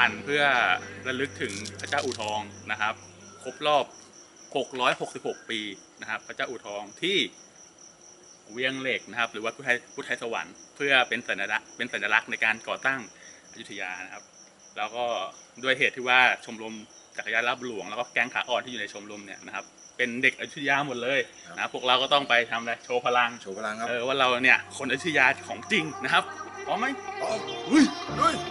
านเพื่อระลึกถึงพระเจ้าอู่ทองนะครับครบรอบ666 ปีนะครับพระเจ้าอู่ทองที่เวียงเหล็กนะครับหรือว่าพุทธไทยสวรรค์เพื่อเป็นสัญลักษณ์ในการก่อตั้งอยุธยานะครับแล้วก็ด้วยเหตุที่ว่าชมรมจักรยานลาดหลวงแล้วก็แก๊งขาอ่อนที่อยู่ในชมรมเนี่ยนะครับเป็นเด็กอยุธยาหมดเลยนะพวกเราก็ต้องไปทำอะไรโชว์พลังครับว่าเราเนี่ยคนอยุธยาของจริงนะครับพร้อมไหมพร้อมลุย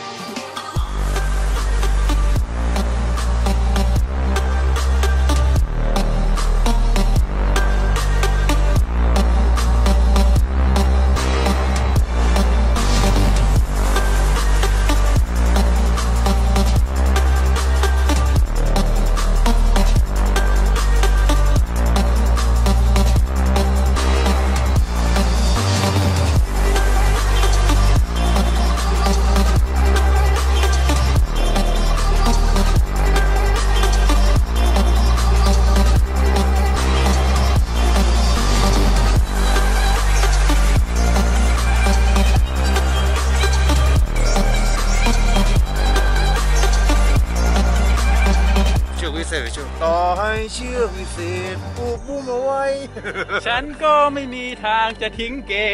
ต่อให้เชือกวิเศษผูกบุ้มเอาไว้ฉันก็ไม่มีทางจะทิ้งเก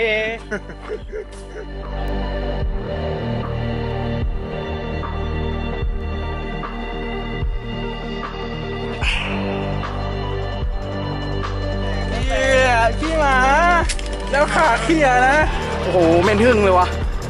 ขี้หมาแล้วขาเขี่ยนะโอ้โหเม่นทึ่งเลยวะ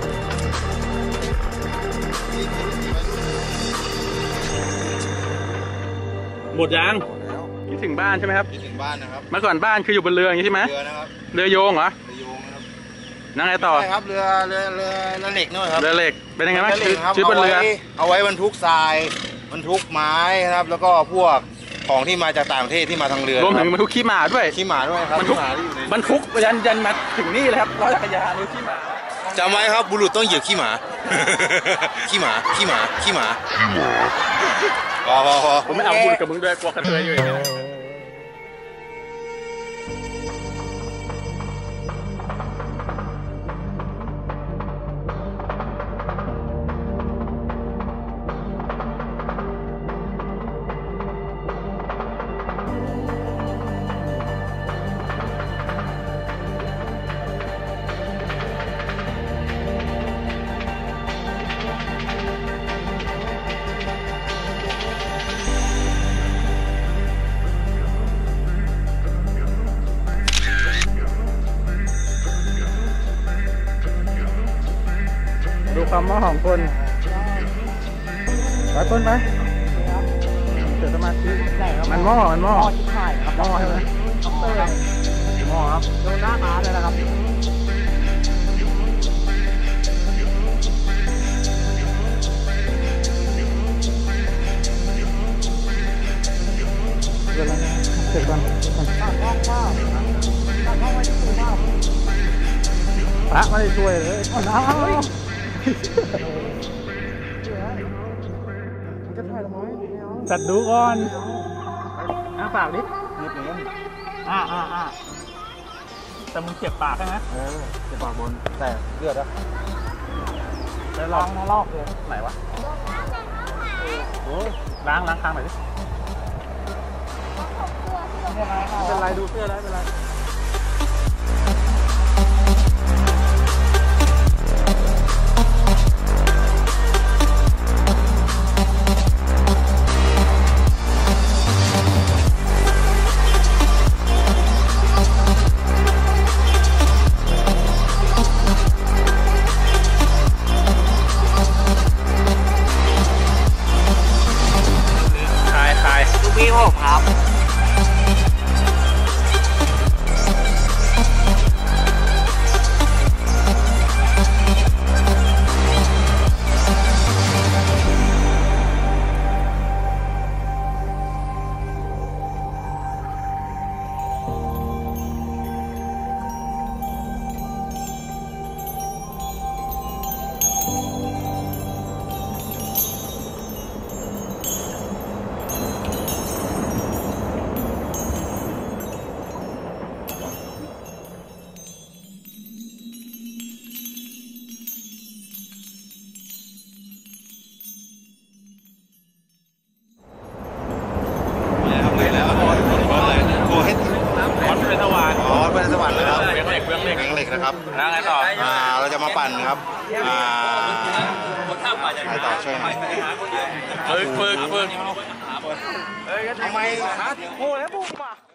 หมดยังคิดถึงบ้านใช่ไหมครับคิดถึงบ้านนะครับเมื่อก่อนบ้านคืออยู่บนเรืออย่างนี้ใช่ไหมเรือนะครับเรือโยงเหรอเรือโยงนะครับนั่งไงต่อใช่ครับเรือเหล็กนู่นครับเรือเหล็กเป็นยังไงบ้างชีวิตบนเรือเอาไว้บรรทุกทรายบรรทุกไม้นะครับแล้วก็พวกของที่มาจากต่างประเทศที่มาทางเรือรวมถึงบรรทุกขี้หมาด้วยครับบรรทุกยันมาถึงนี่เลยครับล้อจักรยานรถขี้หมาจำไว้ครับบุรุษต้องเหยียบขี้หมาขี้หมาพอผมไม่เอาบุญกับมึงด้วยกลัวกระเทยอยู่ดูความหม้อของคนไปต้นไปเกิดสมาธิมันหม้อชิบหายครับหม้อใช่ไหมหม้อครับดูหน้าม้าเลยนะครับเกิดอะไรเกิดก่อนตั้งห้องไว้ที่ตู้พระไม่ได้ช่วยเลยจัดดูก่อนปากดินิดนึงแต่มึงเจ็บปากใช่ไหมเจ็บปากบนแต่เลือดอะแล้วล้างลอกเลยไหนวะล้างคางหน่อยดิเป็นไรดูเสื้อได้เป็นไรพี่ผมครับเนะครับแล้วไงต่อเราจะมาปั่นครับไปต่อช่วยหน่อยฝึกทำไม